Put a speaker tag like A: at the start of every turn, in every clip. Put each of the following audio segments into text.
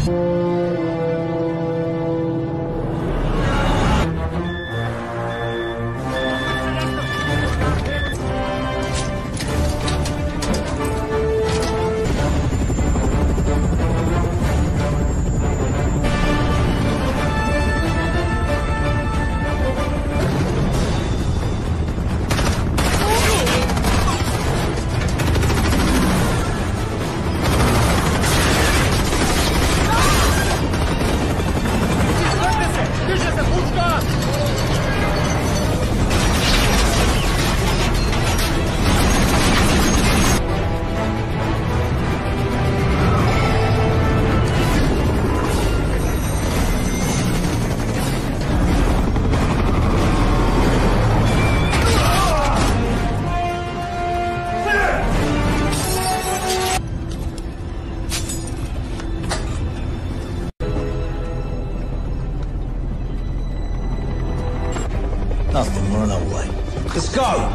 A: Nothing, run away. Let's go!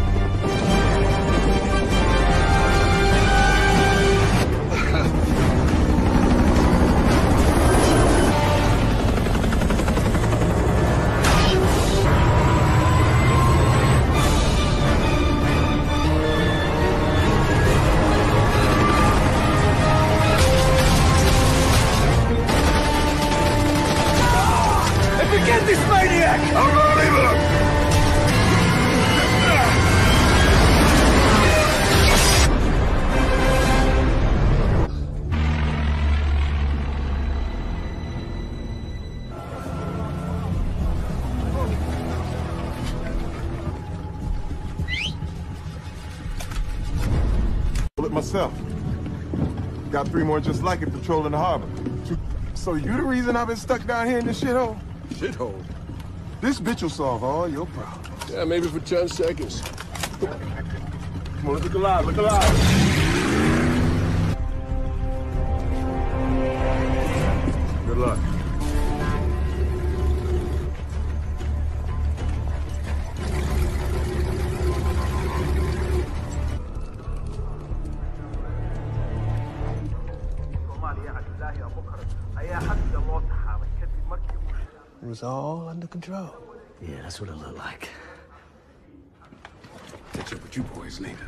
B: Get this maniac! I'm gonna leave him!
C: It myself. Got 3 more just like it patrolling the harbor. So you the reason I've been stuck down here in this shithole?
B: Shithole?
C: This bitch will solve all your problems.
B: Yeah, maybe for 10 seconds.
C: Come on, look alive, look alive. Good luck.
A: It was all under control.
D: Yeah, that's what it looked like.
B: Catch up with you boys later.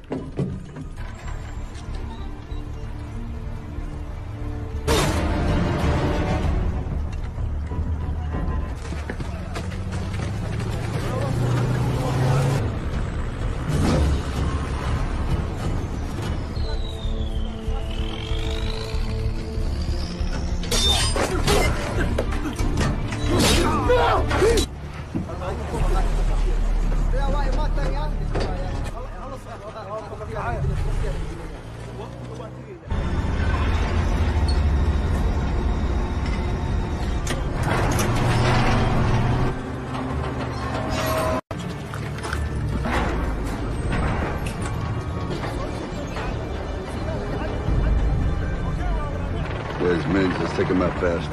B: Where's Mins? Let's take him out fast.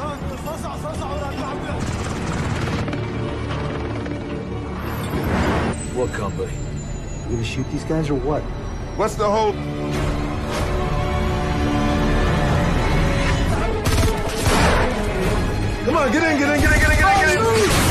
D: What company? You gonna shoot these guys or what?
C: What's the whole... Come on, get in, get in, get in, get in, get in, get in!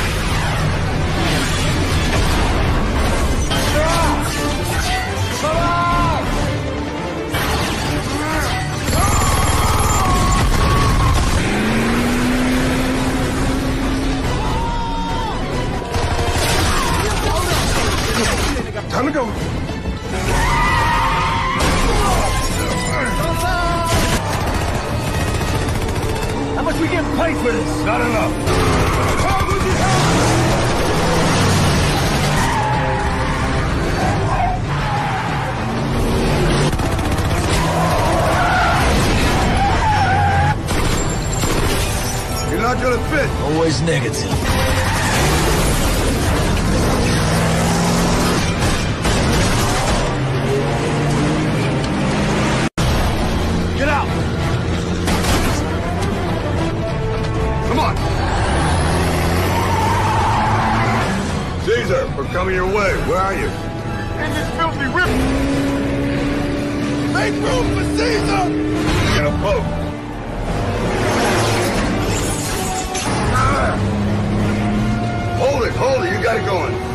C: Time to go.
B: How much we getting paid for this?
C: Not enough. You're not gonna fit.
A: Always negative.
B: Get out! Come on!
C: Caesar, we're coming your way. Where are you?
B: In this filthy rip! Make room for Caesar!
C: Get a boat.
B: Hold it, you got it going.